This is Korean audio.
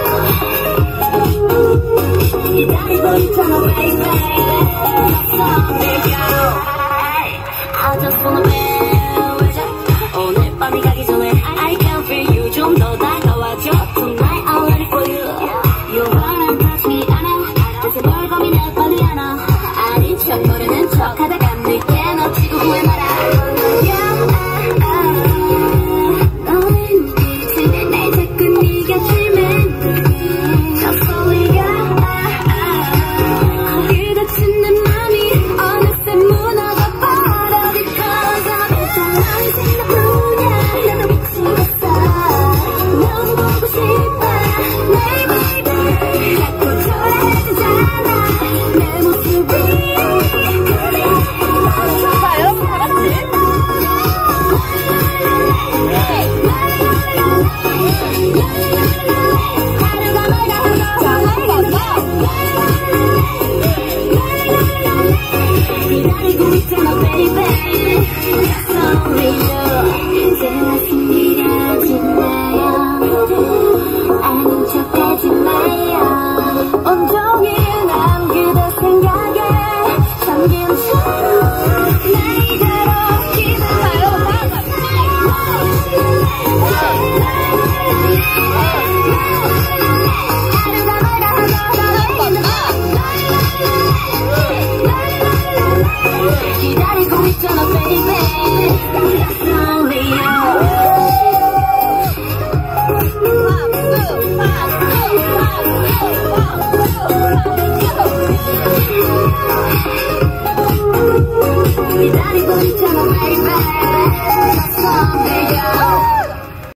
기다리고 있잖아 baby. I just wanna be 오늘 밤이 가기 전에 I can feel you. 좀 더 다가와줘 tonight I'm ready for you. You're running past me 않아 대체 뭘 고민해 뻔히 않아. 아닌 척 모르는 척 하다가 늦게 놓치고 후회 마라. 기다리고 있잖아 baby.